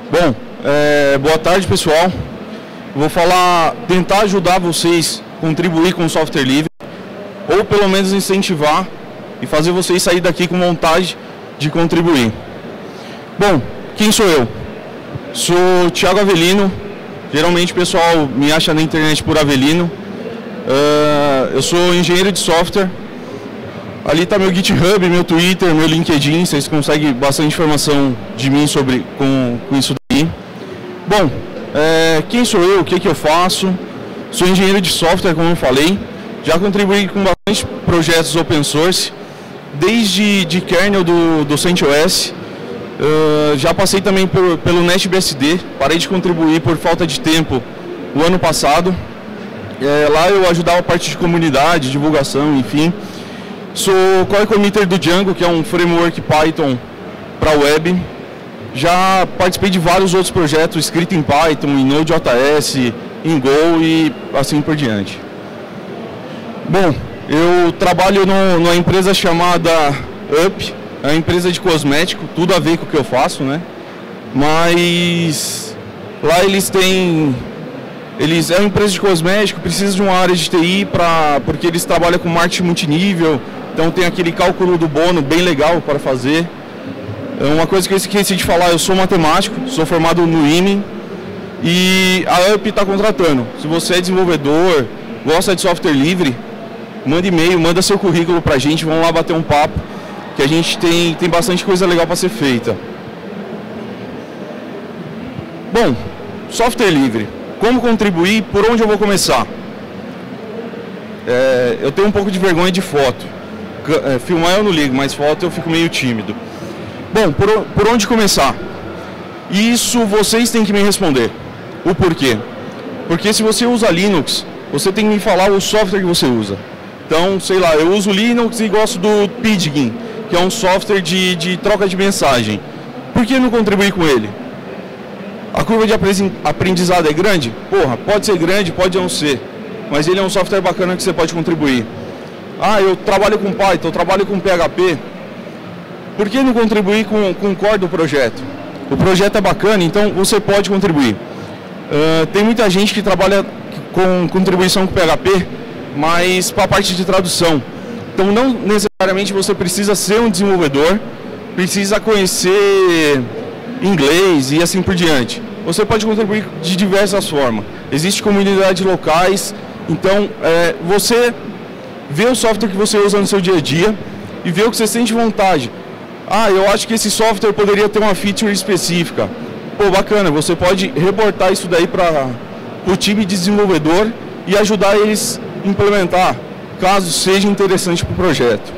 Bom, boa tarde, pessoal. Vou tentar ajudar vocês a contribuir com o software livre, ou pelo menos incentivar e fazer vocês sair daqui com vontade de contribuir. Bom, quem sou eu? Sou Thiago Avelino. Geralmente o pessoal me acha na internet por Avelino. Eu sou engenheiro de software. Ali está meu GitHub, meu Twitter, meu LinkedIn. Vocês conseguem bastante informação de mim com isso daí. Bom, quem sou eu? O que eu faço? Sou engenheiro de software, como eu falei. Já contribuí com bastante projetos open source, desde de kernel do CentOS. Já passei também pelo NetBSD. Parei de contribuir por falta de tempo o ano passado. Lá eu ajudava a parte de comunidade, divulgação, enfim. Sou core committer do Django, que é um framework Python para web. Já participei de vários outros projetos escritos em Python, em Node.js, em Go e assim por diante. Bom, eu trabalho numa empresa chamada Up, é uma empresa de cosmético, tudo a ver com o que eu faço, né? Mas lá é uma empresa de cosmético, precisa de uma área de TI porque eles trabalham com marketing multinível, então tem aquele cálculo do bono bem legal para fazer. Uma coisa que eu esqueci de falar, eu sou matemático, sou formado no IME e a UP está contratando. Se você é desenvolvedor, gosta de software livre, manda e-mail, manda seu currículo para a gente, vamos lá bater um papo, que a gente tem bastante coisa legal para ser feita. Bom, software livre. Como contribuir? Por onde eu vou começar? Eu tenho um pouco de vergonha de foto. Filmar eu não ligo, mas foto eu fico meio tímido. Bom, por onde começar? Isso vocês têm que me responder. O porquê? Porque se você usa Linux, você tem que me falar o software que você usa. Então, sei lá, eu uso Linux e gosto do Pidgin, que é um software de troca de mensagem. Por que não contribuir com ele? A curva de aprendizado é grande? Porra, pode ser grande, pode não ser. Mas ele é um software bacana que você pode contribuir. Eu trabalho com Python, eu trabalho com PHP. Por que não contribuir com o core do projeto? O projeto é bacana, então você pode contribuir. Tem muita gente que trabalha com contribuição com PHP, mas para a parte de tradução. Então não necessariamente você precisa ser um desenvolvedor, precisa conhecer inglês e assim por diante. Você pode contribuir de diversas formas. Existem comunidades locais, então você vê o software que você usa no seu dia a dia e vê o que você sente vontade. Eu acho que esse software poderia ter uma feature específica. Pô, bacana, você pode reportar isso daí para o time de desenvolvedor e ajudar eles a implementar, caso seja interessante para o projeto.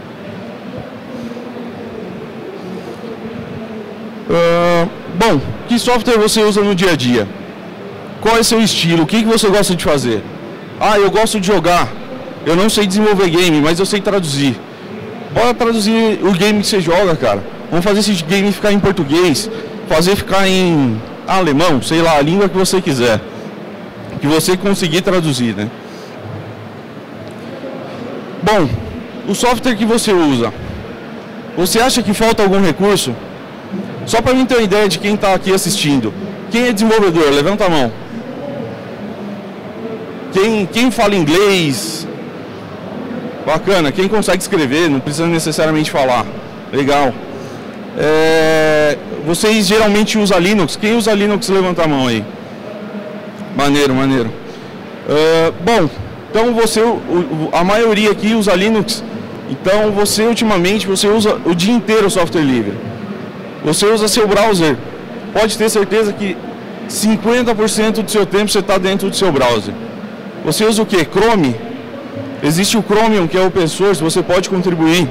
Bom, que software você usa no dia a dia? Qual é o seu estilo? O que você gosta de fazer? Eu gosto de jogar. Eu não sei desenvolver game, mas eu sei traduzir. Bora traduzir o game que você joga, cara. Vamos fazer esse game ficar em português, fazer ficar em alemão, sei lá, a língua que você quiser. Que você conseguir traduzir, né? Bom, o software que você usa. Você acha que falta algum recurso? Só para mim ter uma ideia de quem está aqui assistindo. Quem é desenvolvedor? Levanta a mão. Quem fala inglês? Bacana. Quem consegue escrever? Não precisa necessariamente falar. Legal. Vocês geralmente usam Linux? Quem usa Linux, levanta a mão aí. Maneiro, maneiro. Bom, então a maioria aqui usa Linux. Então ultimamente você usa o dia inteiro o software livre. Você usa seu browser, pode ter certeza que 50% do seu tempo você está dentro do seu browser. Você usa o que? Chrome? Existe o Chromium, que é open source, você pode contribuir.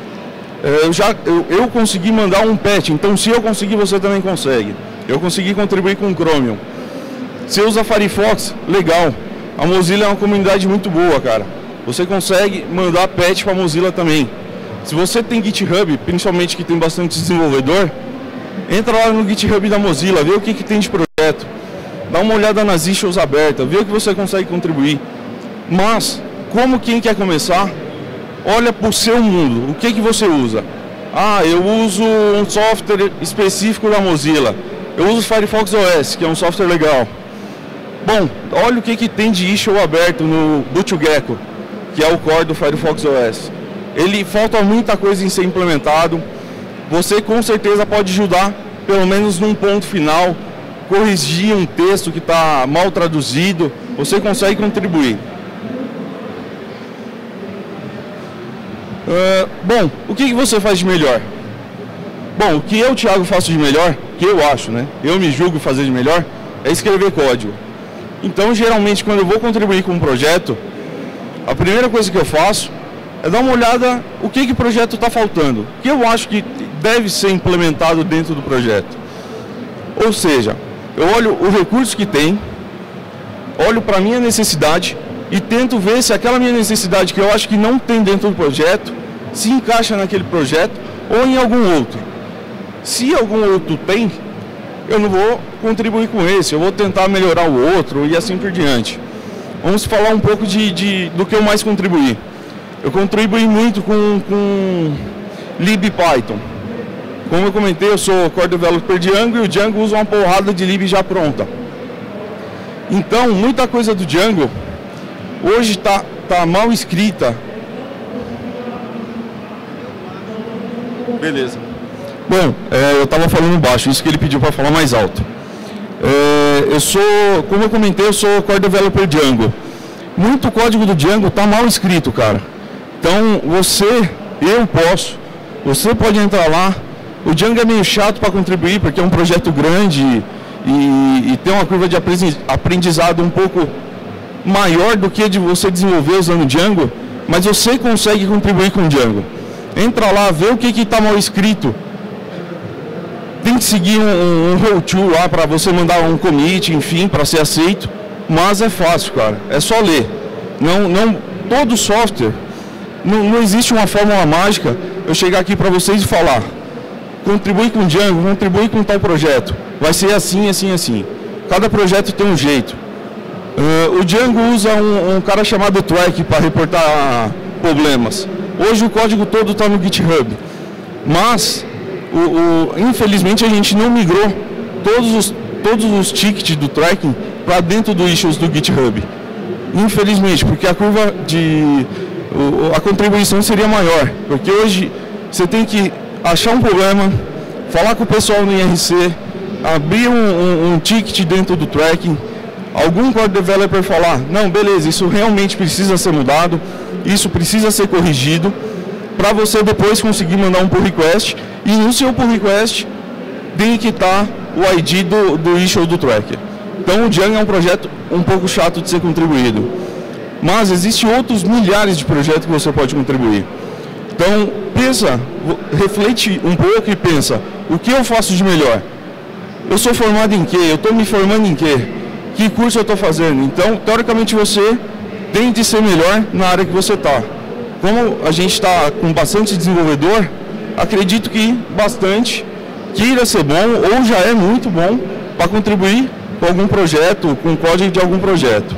Eu consegui mandar um patch, então se eu conseguir, você também consegue. Eu consegui contribuir com o Chromium. Você usa Firefox? Legal. A Mozilla é uma comunidade muito boa, cara. Você consegue mandar patch para a Mozilla também. Se você tem GitHub, principalmente que tem bastante desenvolvedor, entra lá no GitHub da Mozilla, vê o que tem de projeto, dá uma olhada nas issues abertas, vê o que você consegue contribuir. Mas, como quem quer começar, olha para o seu mundo, o que você usa? Eu uso um software específico da Mozilla, Eu uso o Firefox OS, que é um software legal. Bom, olha o que tem de issue aberto no BootGecko, que é o core do Firefox OS. Ele falta muita coisa em ser implementado. Você com certeza pode ajudar, pelo menos num ponto final, corrigir um texto que está mal traduzido. Você consegue contribuir. Bom, o que você faz de melhor? Bom, o que eu, Thiago, faço de melhor, que eu acho, né? Eu me julgo fazer de melhor, é escrever código. Então, geralmente, quando eu vou contribuir com um projeto, a primeira coisa que eu faço é dar uma olhada o que o projeto está faltando, o que eu acho que deve ser implementado dentro do projeto. Ou seja, eu olho o recurso que tem, olho para a minha necessidade e tento ver se aquela minha necessidade que eu acho que não tem dentro do projeto se encaixa naquele projeto ou em algum outro. Se algum outro tem, eu não vou contribuir com esse, eu vou tentar melhorar o outro e assim por diante. Vamos falar um pouco do que eu mais contribuí. Eu contribuí muito com libpython. Como eu comentei, eu sou core developer Django e o Django usa uma porrada de lib já pronta. Então, muita coisa do Django hoje tá mal escrita. Beleza. Bom, eu estava falando baixo, isso que ele pediu para falar mais alto. Como eu comentei, eu sou core developer Django. Muito código do Django está mal escrito, cara. Então, você pode entrar lá. O Django é meio chato para contribuir, porque é um projeto grande e tem uma curva de aprendizado um pouco maior do que de você desenvolver usando Django, mas você consegue contribuir com o Django. Entra lá, vê o que está mal escrito. Tem que seguir um roll to lá para você mandar um commit, enfim, para ser aceito. Mas é fácil, cara. É só ler. Todo software, não existe uma fórmula mágica. Eu chegar aqui para vocês e falar: contribui com Django, contribui com tal projeto. Vai ser assim, assim, assim. Cada projeto tem um jeito. O Django usa um cara chamado Track para reportar problemas. Hoje o código todo está no GitHub. Mas infelizmente a gente não migrou todos os tickets do tracking para dentro do issues do GitHub. Infelizmente, porque a curva a contribuição seria maior. Porque hoje você tem que achar um problema, falar com o pessoal no IRC, abrir um ticket dentro do tracking, algum core developer falar: não, beleza, isso realmente precisa ser mudado, isso precisa ser corrigido, para você depois conseguir mandar um pull request, e no seu pull request tem que estar o ID do issue do tracker. Então o Django é um projeto um pouco chato de ser contribuído, mas existem outros milhares de projetos que você pode contribuir. Então reflete um pouco e pensa: o que eu faço de melhor? Eu sou formado em quê? Eu estou me formando em quê? Que curso eu estou fazendo? Então, teoricamente, você tem de ser melhor na área que você está. Como a gente está com bastante desenvolvedor, acredito que bastante queira ser bom ou já é muito bom para contribuir com algum projeto, com o código de algum projeto.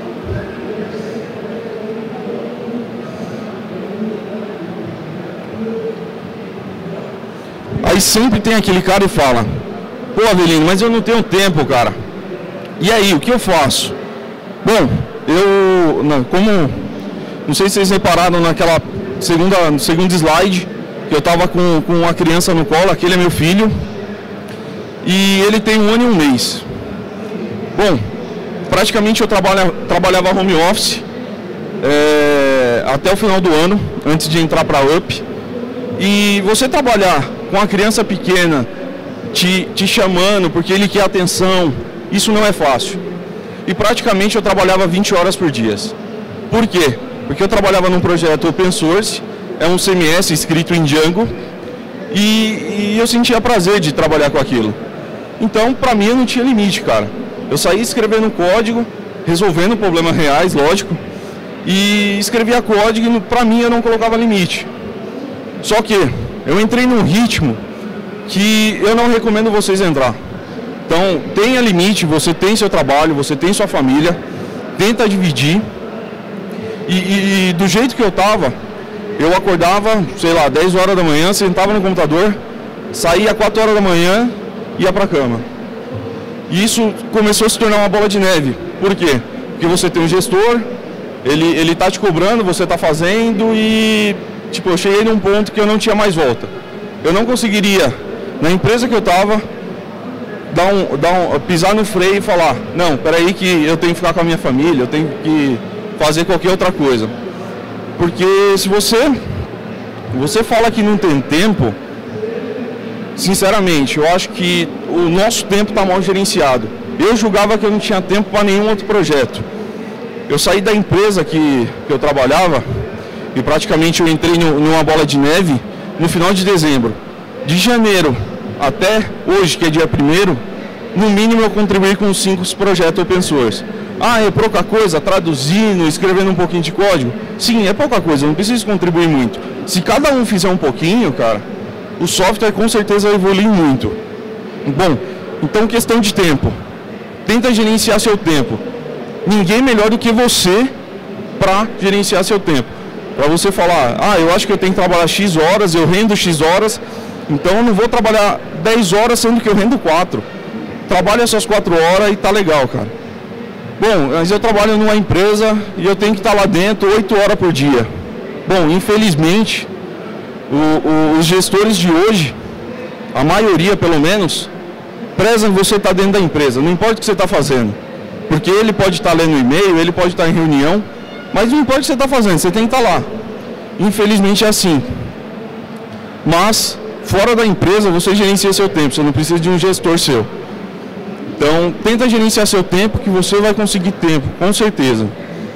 Aí sempre tem aquele cara e fala: pô, Avelino, mas eu não tenho tempo, cara. E aí, o que eu faço? Bom, não sei se vocês repararam naquela segundo slide, que eu estava com uma criança no colo. Aquele é meu filho, e ele tem 1 ano e 1 mês. Bom, praticamente eu trabalhava home office até o final do ano, antes de entrar para a UP. E você trabalhar com uma criança pequena te chamando porque ele quer atenção, isso não é fácil. E praticamente eu trabalhava 20 horas por dia. Por quê? Porque eu trabalhava num projeto open source, é um CMS escrito em Django, e eu sentia prazer de trabalhar com aquilo. Então, para mim, eu não tinha limite, cara. Eu saía escrevendo código, resolvendo problemas reais, lógico, e escrevia código e para mim eu não colocava limite. Só que eu entrei num ritmo que eu não recomendo vocês entrar. Então, tenha limite, você tem seu trabalho, você tem sua família, tenta dividir. E do jeito que eu estava, eu acordava, sei lá, 10 horas da manhã, sentava no computador, saía 4 horas da manhã, ia para a cama. E isso começou a se tornar uma bola de neve. Por quê? Porque você tem um gestor, ele tá te cobrando, você tá fazendo e, tipo, eu cheguei num ponto que eu não tinha mais volta. Eu não conseguiria, na empresa que eu tava, pisar no freio e falar, não, peraí que eu tenho que ficar com a minha família, eu tenho que fazer qualquer outra coisa. Porque se você fala que não tem tempo, sinceramente, eu acho que o nosso tempo está mal gerenciado. Eu julgava que eu não tinha tempo para nenhum outro projeto. Eu saí da empresa que eu trabalhava e praticamente eu entrei numa bola de neve no final de dezembro. De janeiro até hoje, que é dia 1º, no mínimo eu contribuí com 5 projetos open source. Ah, é pouca coisa, traduzindo, escrevendo um pouquinho de código? Sim, é pouca coisa, eu não preciso contribuir muito. Se cada um fizer um pouquinho, cara, o software com certeza vai evoluir muito. Bom, então questão de tempo. Tenta gerenciar seu tempo. Ninguém melhor do que você para gerenciar seu tempo. Para você falar, ah, eu acho que eu tenho que trabalhar X horas, eu rendo X horas, então eu não vou trabalhar 10 horas sendo que eu rendo 4. Trabalha essas 4 horas e tá legal, cara. Bom, mas eu trabalho numa empresa e eu tenho que estar lá dentro 8 horas por dia. Bom, infelizmente, os gestores de hoje, a maioria pelo menos, prezam você estar dentro da empresa, não importa o que você está fazendo. Porque ele pode estar lendo e-mail, ele pode estar em reunião, mas não importa o que você está fazendo, você tem que estar lá. Infelizmente é assim. Mas, fora da empresa, você gerencia seu tempo, você não precisa de um gestor seu. Então, tenta gerenciar seu tempo que você vai conseguir tempo, com certeza.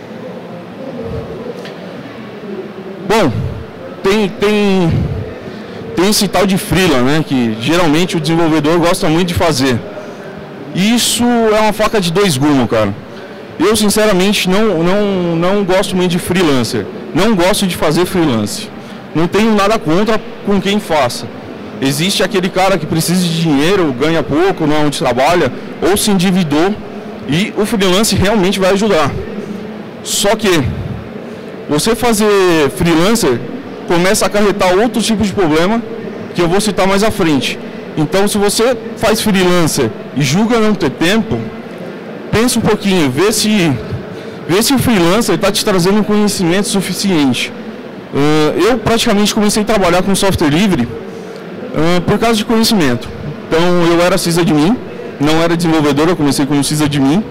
Bom, tem esse tal de freela, né, que geralmente o desenvolvedor gosta muito de fazer. Isso é uma faca de 2 gumes, cara. Eu, sinceramente, não gosto muito de freelancer. Não gosto de fazer freelance. Não tenho nada contra com quem faça. Existe aquele cara que precisa de dinheiro, ganha pouco, não é onde trabalha, ou se endividou, e o freelance realmente vai ajudar. Só que você fazer freelancer começa a acarretar outros tipos de problema que eu vou citar mais à frente. Então, se você faz freelancer e julga não ter tempo, pensa um pouquinho, vê se o freelancer está te trazendo um conhecimento suficiente. Eu praticamente comecei a trabalhar com software livre por causa de conhecimento. Então, eu era sysadmin, não era desenvolvedor, eu comecei como sysadmin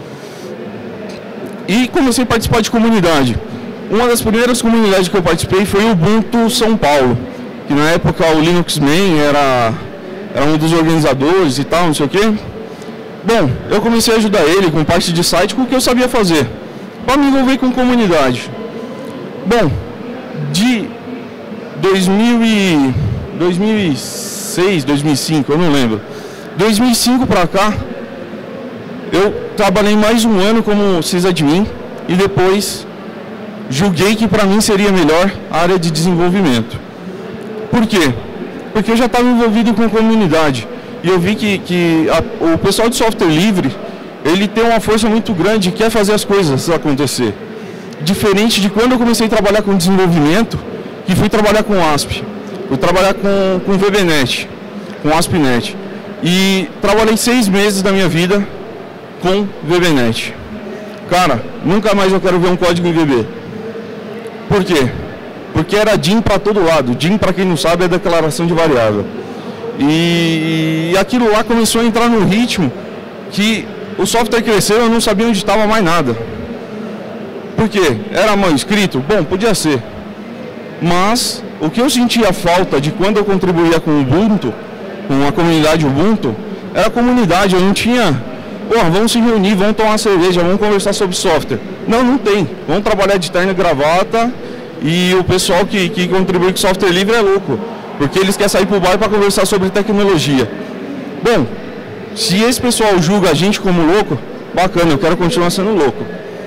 e comecei a participar de comunidade. Uma das primeiras comunidades que eu participei foi o Ubuntu São Paulo, que na época o Linuxman era um dos organizadores e tal, não sei o quê. Bom, eu comecei a ajudar ele com parte de site, com o que eu sabia fazer, para me envolver com comunidade. Bom, de 2006, 2005, eu não lembro. 2005 para cá, eu trabalhei mais um ano como sysadmin e depois julguei que para mim seria melhor a área de desenvolvimento. Por quê? Porque eu já estava envolvido com comunidade e eu vi que o pessoal de software livre, ele tem uma força muito grande e quer fazer as coisas acontecer. Diferente de quando eu comecei a trabalhar com desenvolvimento, que fui trabalhar com ASP. Fui trabalhar com VBNet, com ASP.NET. E trabalhei 6 meses da minha vida com VBNet. Cara, nunca mais eu quero ver um código em VB. Por quê? Porque era DIN para todo lado. DIN, para quem não sabe, é declaração de variável. E aquilo lá começou a entrar num ritmo que o software cresceu e eu não sabia onde estava mais nada. Por quê? Era mal escrito? Bom, podia ser. Mas o que eu sentia falta de quando eu contribuía com o Ubuntu, com a comunidade Ubuntu, era a comunidade. Eu não tinha, vamos se reunir, vamos tomar uma cerveja, vamos conversar sobre software. Não tem. Vamos trabalhar de terno e gravata e o pessoal que contribui com software livre é louco, porque eles querem sair para o bar para conversar sobre tecnologia. Bom, se esse pessoal julga a gente como louco, bacana, eu quero continuar sendo louco.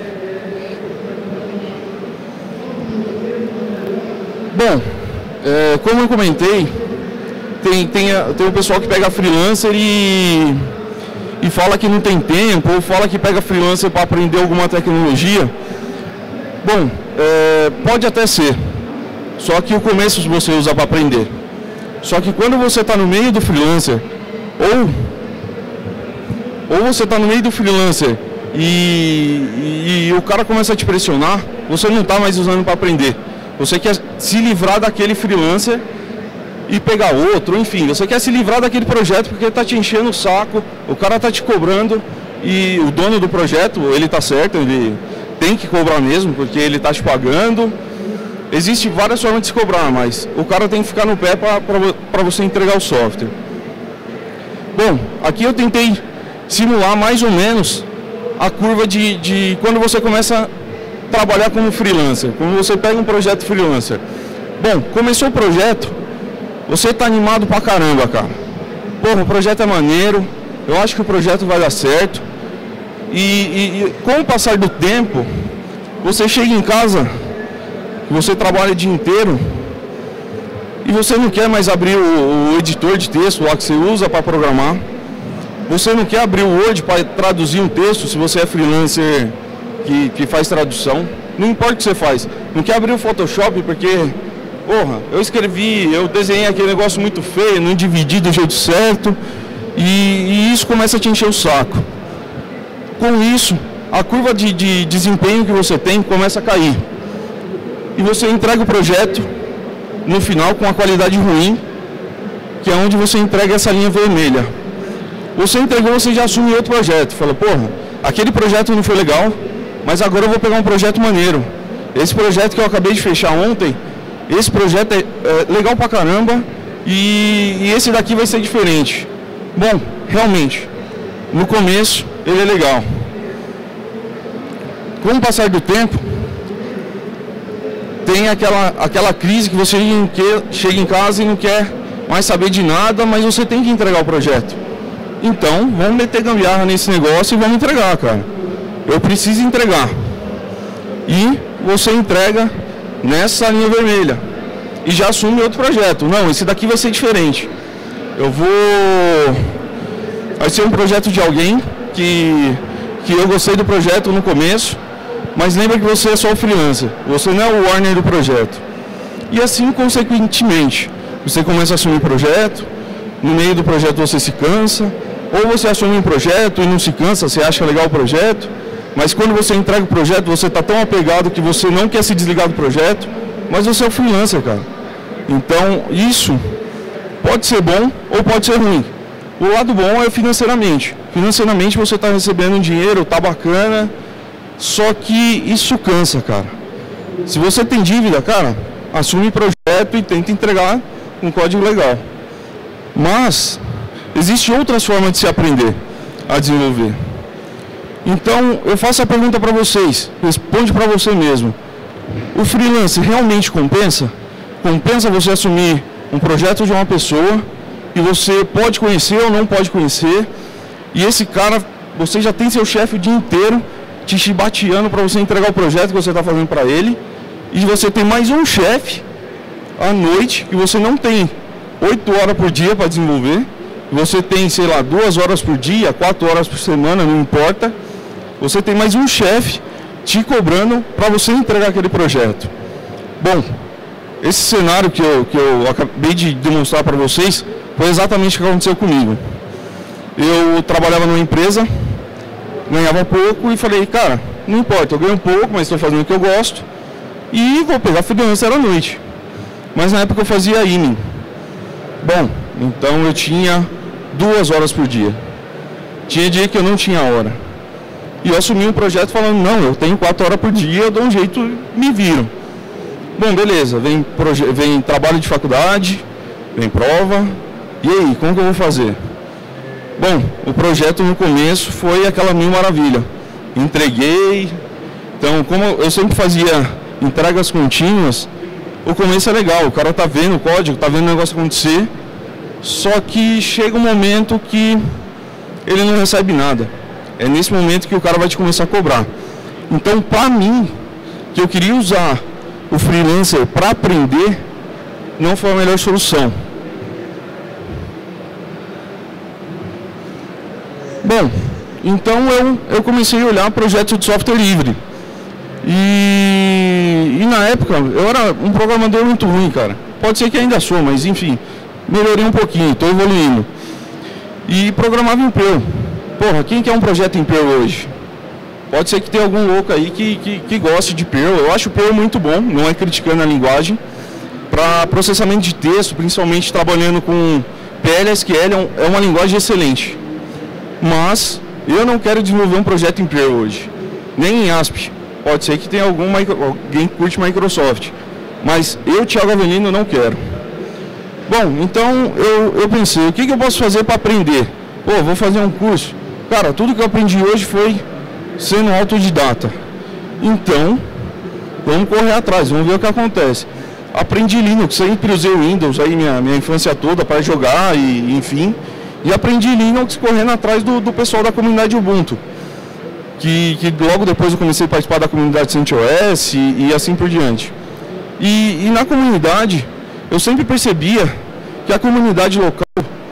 Bom, como eu comentei, tem o pessoal que pega freelancer e fala que não tem tempo, ou fala que pega freelancer para aprender alguma tecnologia. Bom, pode até ser, só que o começo você usa para aprender. Só que quando você está no meio do freelancer, ou Ou você está no meio do freelancer e o cara começa a te pressionar, você não está mais usando para aprender. Você quer se livrar daquele freelancer e pegar outro, enfim, você quer se livrar daquele projeto porque está te enchendo o saco, o cara está te cobrando e o dono do projeto, ele está certo, ele tem que cobrar mesmo porque ele está te pagando. Existem várias formas de se cobrar, mas o cara tem que ficar no pé para você entregar o software. Bom, aqui eu tentei simular mais ou menos a curva de quando você começa a trabalhar como freelancer, quando você pega um projeto freelancer. Bom, começou o projeto, você está animado pra caramba, cara. Porra, o projeto é maneiro, eu acho que o projeto vai dar certo. E com o passar do tempo, você chega em casa, você trabalha o dia inteiro e você não quer mais abrir o editor de texto lá que você usa para programar. Você não quer abrir o Word para traduzir um texto, se você é freelancer que faz tradução. Não importa o que você faz. Não quer abrir o Photoshop porque, porra, eu desenhei aquele negócio muito feio, não dividi do jeito certo. E isso começa a te encher o saco. Com isso, a curva de desempenho que você tem começa a cair. E você entrega o projeto no final com a qualidade ruim, que é onde você entrega essa linha vermelha. Você entregou, você já assume outro projeto. Fala, porra, aquele projeto não foi legal, mas agora eu vou pegar um projeto maneiro. Esse projeto que eu acabei de fechar ontem, esse projeto é legal pra caramba e esse daqui vai ser diferente. Bom, realmente, no começo ele é legal. Com o passar do tempo, tem aquela crise que você chega em casa e não quer mais saber de nada, mas você tem que entregar o projeto. Então, vamos meter gambiarra nesse negócio e vamos entregar, cara. Eu preciso entregar. E você entrega nessa linha vermelha. E já assume outro projeto. Não, esse daqui vai ser diferente. Vai ser um projeto de alguém que eu gostei do projeto no começo, mas lembra que você é só o freelancer. Você não é o owner do projeto. E assim, consequentemente, você começa a assumir o projeto. No meio do projeto você se cansa. Ou você assume um projeto e não se cansa, você acha legal o projeto, mas quando você entrega o projeto, você está tão apegado que você não quer se desligar do projeto, mas você é o freelancer, cara. Então, isso pode ser bom ou pode ser ruim. O lado bom é financeiramente. Financeiramente você está recebendo dinheiro, está bacana, só que isso cansa, cara. Se você tem dívida, cara, assume o projeto e tenta entregar um código legal. Mas existem outras formas de se aprender a desenvolver. Então, eu faço a pergunta para vocês, responde para você mesmo. O freelance realmente compensa? Compensa você assumir um projeto de uma pessoa que você pode conhecer ou não pode conhecer, e esse cara, você já tem seu chefe o dia inteiro te chibateando para você entregar o projeto que você está fazendo para ele, e você tem mais um chefe à noite que você não tem 8 horas por dia para desenvolver. Você tem, sei lá, 2 horas por dia, 4 horas por semana, não importa. Você tem mais um chefe te cobrando para você entregar aquele projeto. Bom, esse cenário que eu acabei de demonstrar para vocês foi exatamente o que aconteceu comigo. Eu trabalhava numa empresa, ganhava pouco e falei, cara, não importa, eu ganho um pouco, mas estou fazendo o que eu gosto e vou pegar freelancer à noite. Mas na época eu fazia IME. Bom, então eu tinha 2 horas por dia. Tinha dia que eu não tinha hora. E eu assumi um projeto falando, não, eu tenho 4 horas por dia, eu dou um jeito, me viro. Bom, beleza, vem trabalho de faculdade, vem prova, e aí, como que eu vou fazer? Bom, o projeto no começo foi aquela mil maravilha. Entreguei, então como eu sempre fazia entregas contínuas, o começo é legal, o cara tá vendo o código, tá vendo o negócio acontecer, só que chega um momento que ele não recebe nada. É nesse momento que o cara vai te começar a cobrar. Então, para mim, que eu queria usar o freelancer para aprender, não foi a melhor solução. Bom, então eu comecei a olhar projetos de software livre. E na época, eu era um programador muito ruim, cara. Pode ser que ainda sou, mas enfim, melhorei um pouquinho, estou evoluindo. E programava em Perl. porra, quem quer um projeto em Perl hoje? Pode ser que tenha algum louco aí que goste de Perl. Eu acho o Perl muito bom, não é criticando a linguagem. Para processamento de texto, principalmente trabalhando com PLSQL, é uma linguagem excelente. Mas eu não quero desenvolver um projeto em Perl hoje, nem em ASP. Pode ser que tenha alguém que curte Microsoft, mas eu, Thiago Avelino, não quero. Bom, então eu pensei, o que eu posso fazer para aprender? Pô, vou fazer um curso. Cara, tudo que eu aprendi hoje foi sendo autodidata. Então, vamos correr atrás, vamos ver o que acontece. Aprendi Linux, sempre usei Windows aí minha infância toda para jogar e enfim. E aprendi Linux correndo atrás do pessoal da comunidade Ubuntu. Que logo depois eu comecei a participar da comunidade CentOS e assim por diante. E na comunidade, eu sempre percebia que a comunidade local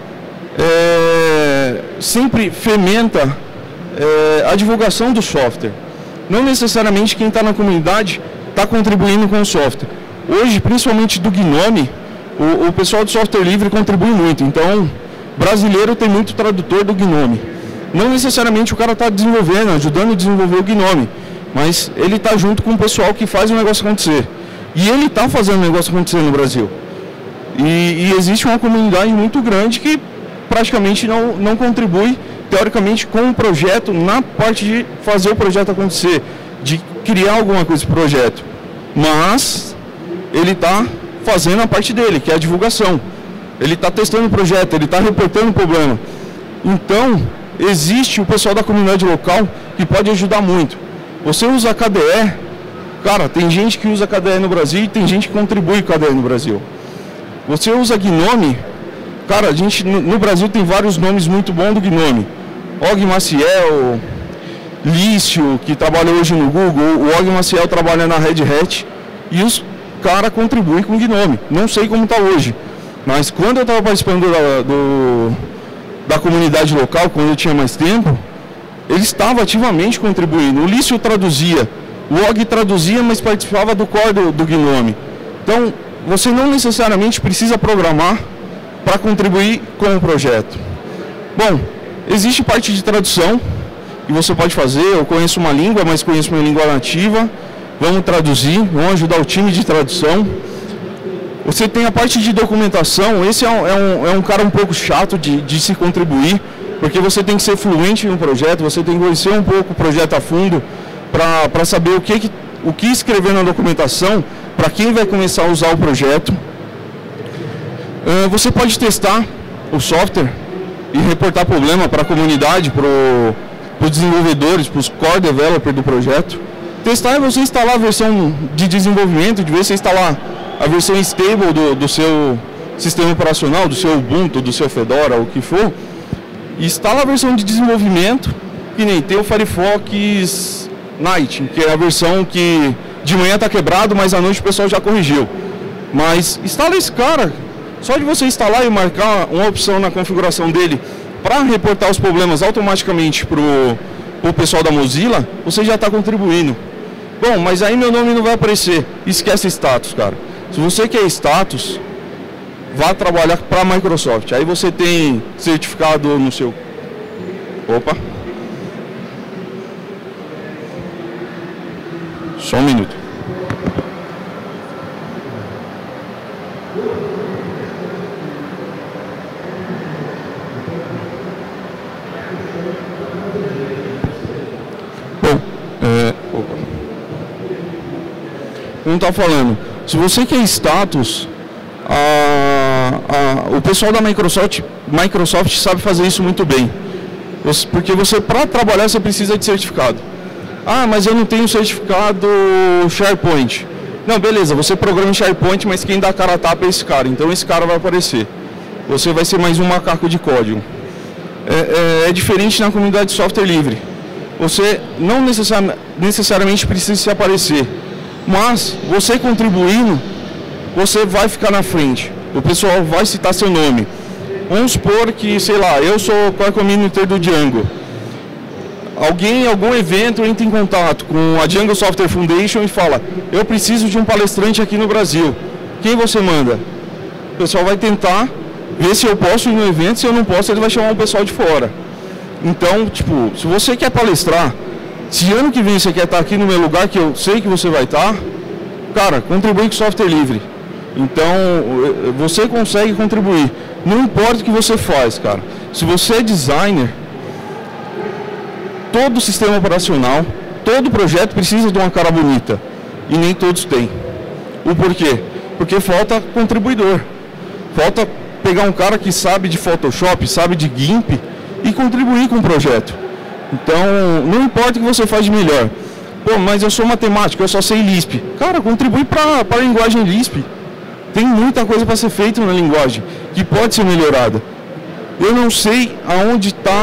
sempre fomenta a divulgação do software. Não necessariamente quem está na comunidade está contribuindo com o software. Hoje, principalmente do GNOME, o pessoal do software livre contribui muito. Então, brasileiro tem muito tradutor do GNOME. Não necessariamente o cara está desenvolvendo, ajudando a desenvolver o GNOME, mas ele está junto com o pessoal que faz o negócio acontecer. E ele está fazendo o negócio acontecer no Brasil. E existe uma comunidade muito grande que praticamente não contribui, teoricamente, com o projeto na parte de fazer o projeto acontecer, de criar alguma coisa para o projeto. Mas ele está fazendo a parte dele, que é a divulgação. Ele está testando o projeto, ele está reportando o problema. Então, existe o pessoal da comunidade local que pode ajudar muito. Você usa KDE, cara, tem gente que usa KDE no Brasil e tem gente que contribui com KDE no Brasil. Você usa GNOME, cara, a gente no Brasil tem vários nomes muito bons do GNOME. Og Maciel, Lício, que trabalha hoje no Google, o Og Maciel trabalha na Red Hat e os caras contribuem com o GNOME. Não sei como está hoje, mas quando eu estava participando da comunidade local, quando eu tinha mais tempo, ele estava ativamente contribuindo. O Lício traduzia, o Og traduzia, mas participava do core do GNOME. Então, você não necessariamente precisa programar para contribuir com o projeto. Bom, existe parte de tradução que você pode fazer. Eu conheço uma língua, mas conheço minha língua nativa. Vamos traduzir, vamos ajudar o time de tradução. Você tem a parte de documentação. Esse é um cara um pouco chato de se contribuir, porque você tem que ser fluente no projeto, você tem que conhecer um pouco o projeto a fundo para saber o que escrever na documentação para quem vai começar a usar o projeto. Você pode testar o software e reportar problema para a comunidade, para os desenvolvedores, para os core developers do projeto. Testar é você instalar a versão de desenvolvimento, de ver se instalar a versão stable do seu sistema operacional, do seu Ubuntu, do seu Fedora, o que for. Instala a versão de desenvolvimento, que nem tem o Firefox Night, que é a versão que de manhã está quebrado, mas à noite o pessoal já corrigiu. Mas instala esse cara, só de você instalar e marcar uma opção na configuração dele para reportar os problemas automaticamente para o pessoal da Mozilla, você já está contribuindo. Bom, mas aí meu nome não vai aparecer. Esquece status, cara. Se você quer status, vá trabalhar para a Microsoft. Aí você tem certificado no seu... Opa! Só um minuto. Bom, como está falando, se você quer status, o pessoal da Microsoft sabe fazer isso muito bem. Porque você, para trabalhar, você precisa de certificado. Ah, mas eu não tenho certificado SharePoint. Não, beleza, você programa em SharePoint, mas quem dá a cara a tapa é esse cara. Então esse cara vai aparecer. Você vai ser mais um macaco de código. É diferente na comunidade de software livre. Você não necessariamente precisa se aparecer. Mas você contribuindo, você vai ficar na frente. O pessoal vai citar seu nome. Vamos supor que, sei lá, eu sou core community do Django. Alguém em algum evento entra em contato com a Django Software Foundation e fala: eu preciso de um palestrante aqui no Brasil. Quem você manda? O pessoal vai tentar ver se eu posso ir no evento. Se eu não posso, ele vai chamar um pessoal de fora. Então, tipo, se você quer palestrar, se ano que vem você quer estar aqui no meu lugar, que eu sei que você vai estar, cara, contribui com software livre. Então, você consegue contribuir. Não importa o que você faz, cara. Se você é designer, todo sistema operacional, todo projeto precisa de uma cara bonita. E nem todos têm. O porquê? Porque falta contribuidor. Falta pegar um cara que sabe de Photoshop, sabe de GIMP e contribuir com o projeto. Então, não importa o que você faz de melhor. Pô, mas eu sou matemático, eu só sei Lisp. Cara, contribui para a linguagem Lisp. Tem muita coisa para ser feita na linguagem, que pode ser melhorada. Eu não sei aonde está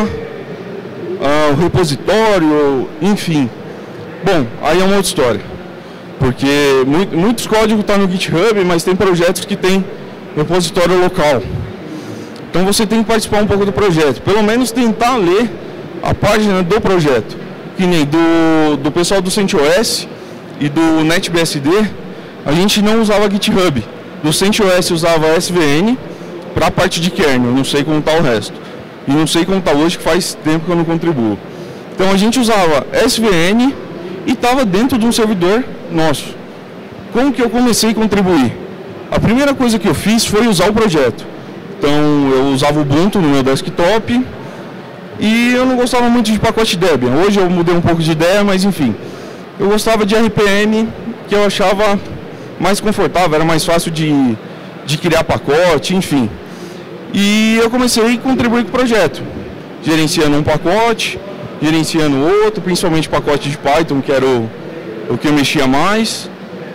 o repositório, enfim. Bom, aí é uma outra história. Porque muitos códigos estão no GitHub, mas tem projetos que tem repositório local. Então você tem que participar um pouco do projeto. Pelo menos tentar ler a página do projeto. Que nem do pessoal do CentOS e do NetBSD, a gente não usava GitHub. Do CentOS usava SVN para a parte de kernel, não sei como está o resto. E não sei como está hoje, que faz tempo que eu não contribuo. Então a gente usava SVN e estava dentro de um servidor nosso. Como que eu comecei a contribuir? A primeira coisa que eu fiz foi usar o projeto. Então eu usava o Ubuntu no meu desktop e eu não gostava muito de pacote Debian. Hoje eu mudei um pouco de ideia, mas enfim. Eu gostava de RPM, que eu achava mais confortável, era mais fácil de criar pacote, enfim. E eu comecei a contribuir com o projeto, gerenciando um pacote, gerenciando outro, principalmente pacote de Python, que era o que eu mexia mais.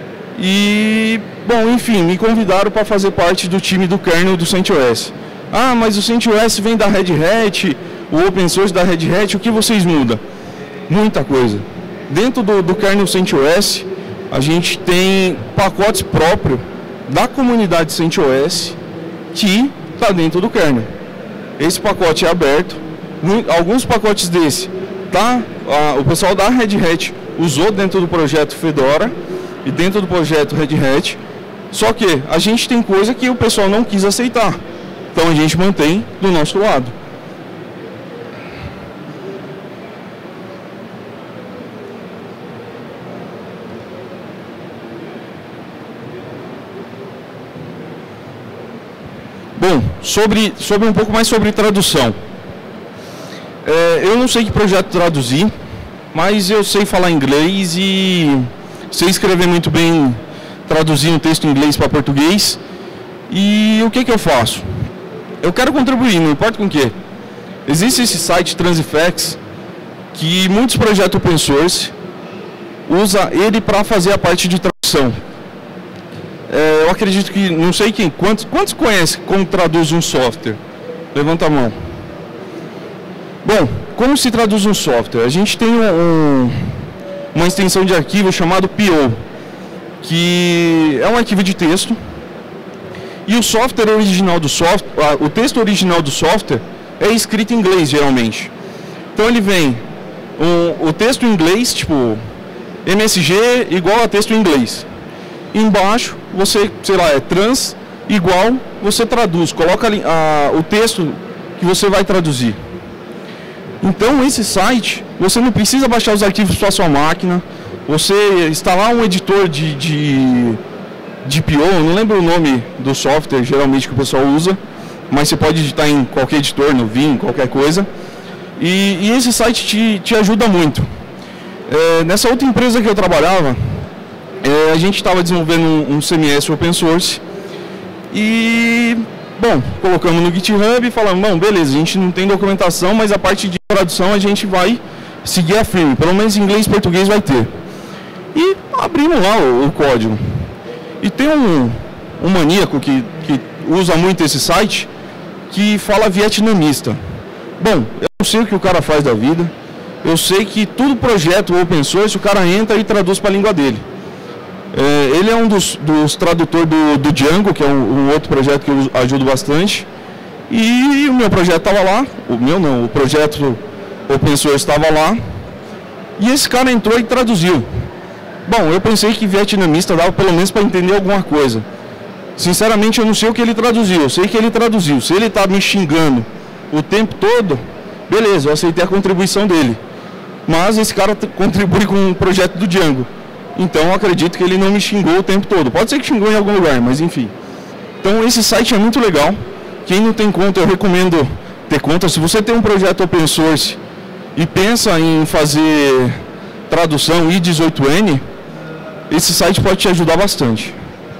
E, bom, enfim, me convidaram para fazer parte do time do kernel do CentOS. Ah, mas o CentOS vem da Red Hat, o open source da Red Hat, o que vocês mudam? Muita coisa. Dentro do kernel CentOS, a gente tem pacotes próprios da comunidade CentOS que está dentro do kernel. Esse pacote é aberto. Alguns pacotes desse o pessoal da Red Hat usou dentro do projeto Fedora e dentro do projeto Red Hat. Só que a gente tem coisa que o pessoal não quis aceitar. Então a gente mantém do nosso lado. Bom, sobre um pouco mais sobre tradução. Eu não sei que projeto traduzir, mas eu sei falar inglês e sei escrever muito bem, traduzir um texto em inglês para português. E o que eu faço? Eu quero contribuir, não importa com o que. Existe esse site Transifex, que muitos projetos open source usam ele para fazer a parte de tradução. Eu acredito que, não sei quantos conhecem como traduz um software? Levanta a mão. Bom, como se traduz um software? A gente tem uma extensão de arquivo chamado PO, que é um arquivo de texto, e o software original do software, o texto original do software é escrito em inglês, geralmente. Então ele vem o texto em inglês, tipo MSG igual a texto em inglês. Embaixo, você, sei lá, é trans igual, você traduz, coloca ali o texto que você vai traduzir. Então, esse site, você não precisa baixar os arquivos para a sua máquina, você instalar um editor de PO, não lembro o nome do software, geralmente, que o pessoal usa, mas você pode editar em qualquer editor, no Vim, qualquer coisa. E esse site te ajuda muito. Nessa outra empresa que eu trabalhava, a gente estava desenvolvendo um CMS open source e, bom, colocamos no GitHub e falamos, bom, beleza, a gente não tem documentação, mas a parte de tradução a gente vai seguir a firme, pelo menos em inglês e português vai ter. E abrimos lá o código. E tem um maníaco que usa muito esse site, que fala vietnamista. Bom, eu não sei o que o cara faz da vida, eu sei que todo projeto open source o cara entra e traduz para a língua dele. Ele é um dos tradutores do Django, que é um outro projeto que eu ajudo bastante. E o meu projeto estava lá, o projeto open source estava lá. E esse cara entrou e traduziu. Bom, eu pensei que vietnamista dava pelo menos para entender alguma coisa. Sinceramente, eu não sei o que ele traduziu, eu sei que ele traduziu. Se ele está me xingando o tempo todo, Beleza, eu aceitei a contribuição dele. Mas esse cara contribui com o projeto do Django. Então eu acredito que ele não me xingou o tempo todo. Pode ser que xingou em algum lugar, mas enfim. Então esse site é muito legal. Quem não tem conta, eu recomendo ter conta. Se você tem um projeto open source e pensa em fazer tradução I18N, esse site pode te ajudar bastante.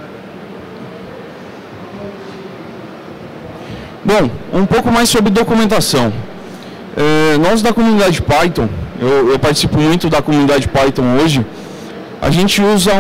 Bom, um pouco mais sobre documentação. Nós da comunidade Python, eu participo muito da comunidade Python hoje, a gente usa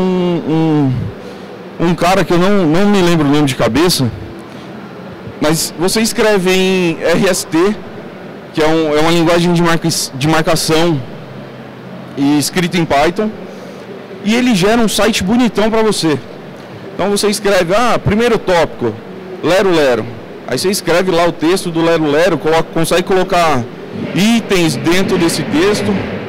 um cara que eu não me lembro o nome de cabeça, mas você escreve em RST, que é uma linguagem de marcação e escrita em Python, e ele gera um site bonitão para você. Então você escreve, primeiro tópico, lero lero. Aí você escreve lá o texto do lero lero, consegue colocar itens dentro desse texto.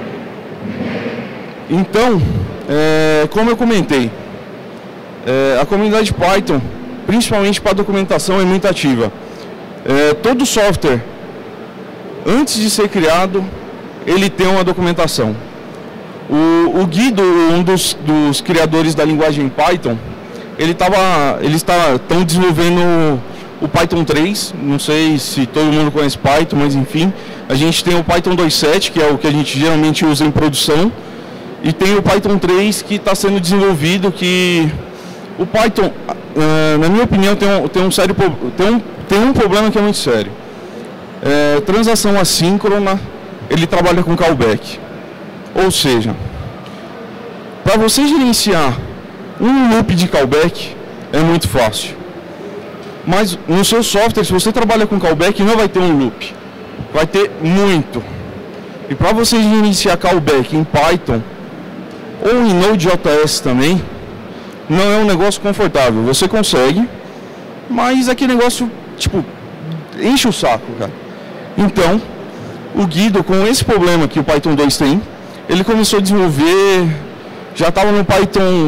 Então, como eu comentei, a comunidade Python, principalmente para documentação, é muito ativa. Todo software, antes de ser criado, ele tem uma documentação. O Guido, um dos criadores da linguagem Python, eles estão desenvolvendo o Python 3, não sei se todo mundo conhece Python, mas enfim, a gente tem o Python 2.7, que é o que a gente geralmente usa em produção, e tem o Python 3 que está sendo desenvolvido, que o Python, na minha opinião, tem um problema que é muito sério. Transação assíncrona, ele trabalha com callback. Ou seja, para você gerenciar um loop de callback é muito fácil. Mas no seu software, se você trabalha com callback, não vai ter um loop. Vai ter muito. E para você gerenciar callback em Python ou em Node.js também, não é um negócio confortável. Você consegue, mas aquele negócio, tipo, enche o saco, cara. Então, o Guido, com esse problema que o Python 2 tem, ele começou a desenvolver, já estava no Python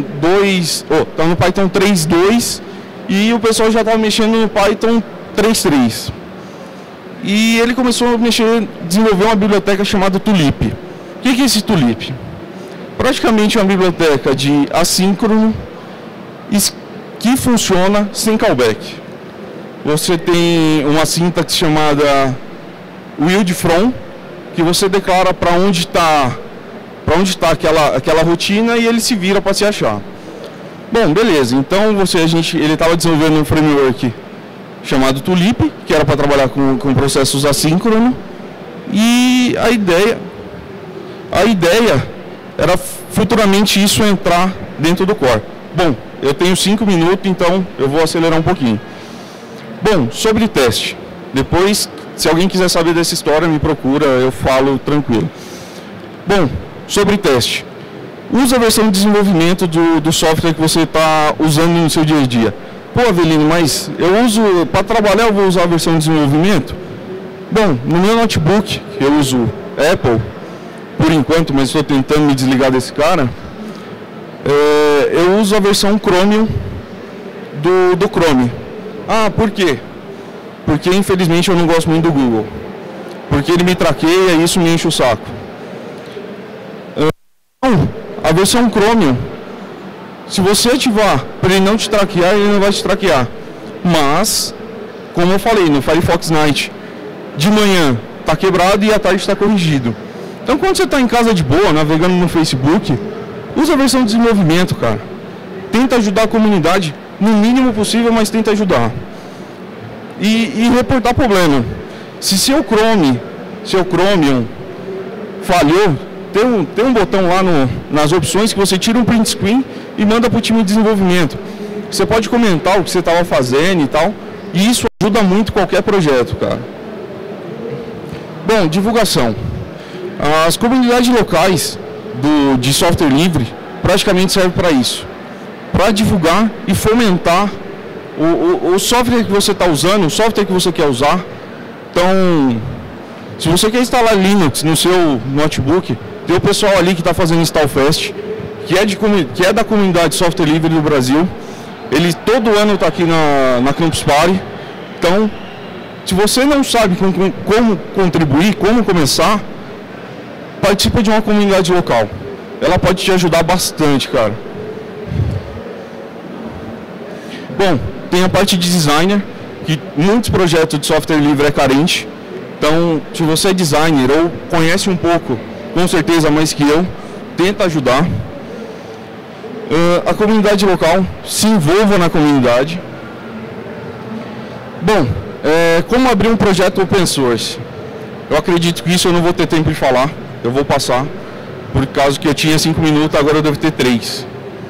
3.2 e o pessoal já estava mexendo no Python 3.3. E ele começou a desenvolver uma biblioteca chamada Tulip. O que é esse Tulip? Praticamente é uma biblioteca de assíncrono que funciona sem callback. Você tem uma sintaxe chamada build from, que você declara para onde está aquela rotina e ele se vira para se achar. Bom, beleza. Então ele estava desenvolvendo um framework chamado Tulip, que era para trabalhar com processos assíncronos, e a ideia era futuramente isso entrar dentro do core. Bom, eu tenho 5 minutos, então eu vou acelerar um pouquinho. Bom, sobre teste. Depois, se alguém quiser saber dessa história, me procura, eu falo tranquilo. Bom, sobre teste. Usa a versão de desenvolvimento do software que você está usando no seu dia a dia. Pô, Avelino, mas eu uso, para trabalhar eu vou usar a versão de desenvolvimento? Bom, no meu notebook, eu uso Apple, por enquanto, mas estou tentando me desligar desse cara, eu uso a versão Chromium do Chrome. Por quê? Porque infelizmente eu não gosto muito do Google. Porque ele me traqueia e isso me enche o saco. A versão Chromium, se você ativar para ele não te traquear, ele não vai te traquear. Mas, como eu falei, no Firefox Night, de manhã está quebrado e à tarde está corrigido. Então quando você está em casa de boa, navegando no Facebook, usa a versão de desenvolvimento, cara. Tenta ajudar a comunidade, no mínimo possível, mas tenta ajudar. E reportar problema. Se seu Chromium falhou, tem um botão lá nas opções que você tira um print screen e manda para o time de desenvolvimento. Você pode comentar o que você estava fazendo e tal, e isso ajuda muito qualquer projeto, cara. Bom, divulgação. As comunidades locais de software livre praticamente servem para isso. Para divulgar e fomentar o software que você está usando, o software que você quer usar. Então, se você quer instalar Linux no seu notebook, tem o pessoal ali que está fazendo InstallFest, que é da comunidade software livre do Brasil. Ele todo ano está aqui na Campus Party. Então, Se você não sabe como contribuir, como começar, participa de uma comunidade local. Ela pode te ajudar bastante, cara. Bom, tem a parte de designer, que muitos projetos de software livre é carente. Então, se você é designer ou conhece um pouco, com certeza mais que eu, tenta ajudar. A comunidade local, se envolva na comunidade. Bom, como abrir um projeto open source? Eu acredito que isso eu não vou ter tempo de falar, eu vou passar, por causa que eu tinha 5 minutos, agora eu devo ter 3.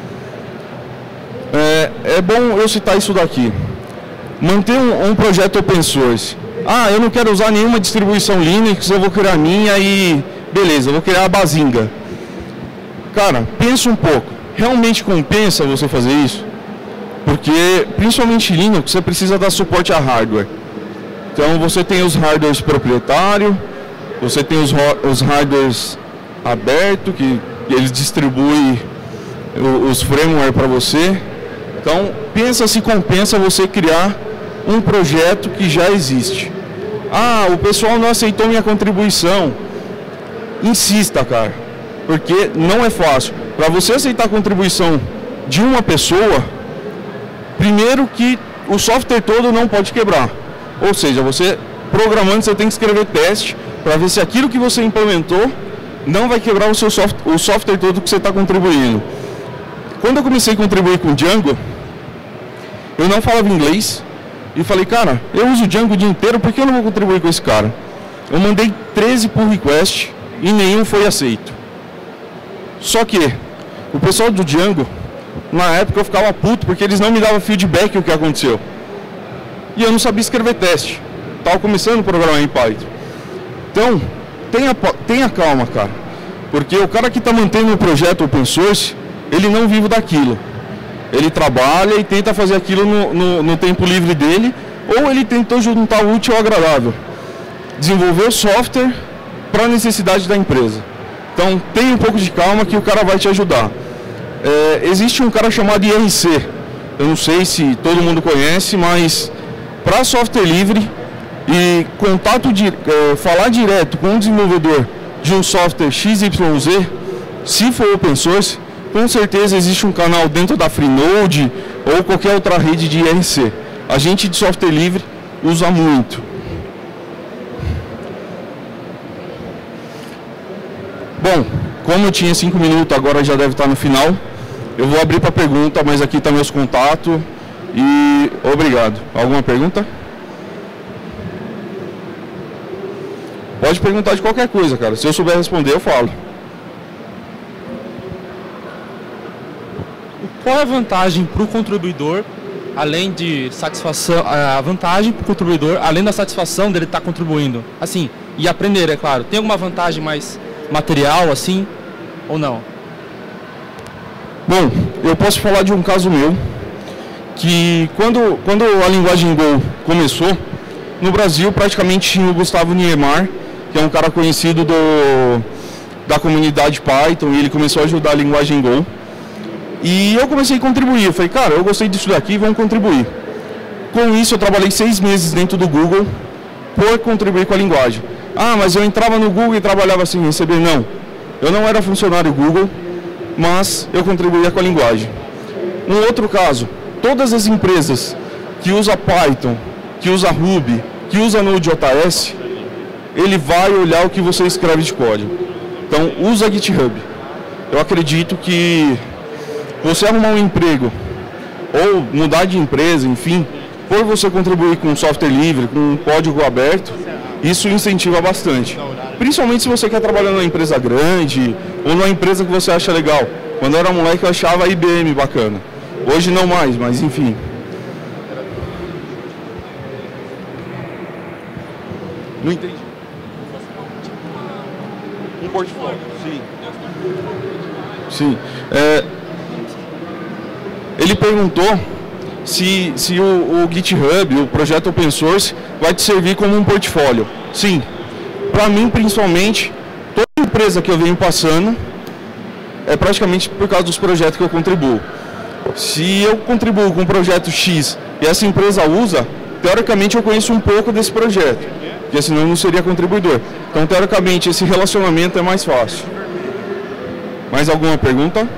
É bom eu citar isso daqui. Manter um projeto open source. Ah, eu não quero usar nenhuma distribuição Linux, eu vou criar a minha e beleza, eu vou criar a Bazinga. Cara, pensa um pouco. Realmente compensa você fazer isso? Porque, principalmente em Linux, você precisa dar suporte a hardware. Então, você tem os hardwares proprietários, você tem os hardwares abertos, que eles distribuem os firmware para você. Então, pensa se compensa você criar um projeto que já existe. Ah, o pessoal não aceitou minha contribuição. Insista, cara, porque não é fácil. Para você aceitar a contribuição de uma pessoa, primeiro que o software todo não pode quebrar. Ou seja, você programando, você tem que escrever teste para ver se aquilo que você implementou não vai quebrar o software todo que você está contribuindo. Quando eu comecei a contribuir com Django, eu não falava inglês e falei, cara, eu uso Django o dia inteiro, por que eu não vou contribuir com esse cara? Eu mandei 13 pull requests e nenhum foi aceito. Só que o pessoal do Django, na época eu ficava puto porque eles não me davam feedback do que aconteceu. E eu não sabia escrever teste. Estava começando a programar em Python. Então, tenha calma, cara. Porque o cara que está mantendo o projeto open source, ele não vive daquilo. Ele trabalha e tenta fazer aquilo no tempo livre dele, ou ele tentou juntar o útil ao agradável. Desenvolver o software para a necessidade da empresa. Então, tenha um pouco de calma que o cara vai te ajudar. Existe um cara chamado IRC. Eu não sei se todo mundo conhece, mas para software livre e falar direto com o desenvolvedor de um software XYZ, se for open source, com certeza existe um canal dentro da Freenode ou qualquer outra rede de IRC. A gente de software livre usa muito. Bom, como eu tinha 5 minutos, agora já deve estar no final. Eu vou abrir para pergunta, mas aqui está meus contatos. E obrigado. Alguma pergunta? Pode perguntar de qualquer coisa, cara. Se eu souber responder, eu falo. Qual é a vantagem para o contribuidor, além de satisfação, a vantagem para o contribuidor, além da satisfação dele estar contribuindo? Assim, e aprender, é claro. Tem alguma vantagem mais material, assim, ou não? Bom, eu posso falar de um caso meu, que quando a linguagem Go começou, no Brasil praticamente tinha o Gustavo Niemeyer, que é um cara conhecido da comunidade Python, e ele começou a ajudar a linguagem Go. E eu comecei a contribuir, eu falei, cara, eu gostei disso daqui, vamos contribuir. Com isso eu trabalhei 6 meses dentro do Google por contribuir com a linguagem. Ah, mas eu entrava no Google e trabalhava sem receber. Não, eu não era funcionário Google, mas eu contribuía com a linguagem. Um outro caso, todas as empresas que usam Python, que usam Ruby, que usam Node.js, ele vai olhar o que você escreve de código. Então, usa GitHub. Eu acredito que você arrumar um emprego ou mudar de empresa, enfim, por você contribuir com software livre, com um código aberto, isso incentiva bastante. Principalmente se você quer trabalhar numa empresa grande ou numa empresa que você acha legal. Quando eu era moleque eu achava a IBM bacana. Hoje não mais, mas enfim. Não entendi. Um portfólio, sim. Sim. Ele perguntou se o GitHub, o projeto open source, vai te servir como um portfólio. Sim. Para mim, principalmente, toda empresa que eu venho passando é praticamente por causa dos projetos que eu contribuo. Se eu contribuo com um projeto X e essa empresa usa, teoricamente eu conheço um pouco desse projeto, porque senão eu não seria contribuidor. Então, teoricamente, esse relacionamento é mais fácil. Mais alguma pergunta?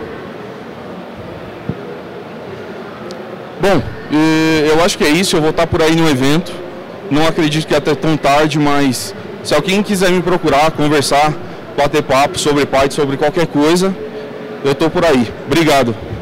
Bom, eu acho que é isso, eu vou estar por aí no evento. Não acredito que até tão tarde, mas se alguém quiser me procurar, conversar, bater papo sobre Python, sobre qualquer coisa, eu estou por aí. Obrigado.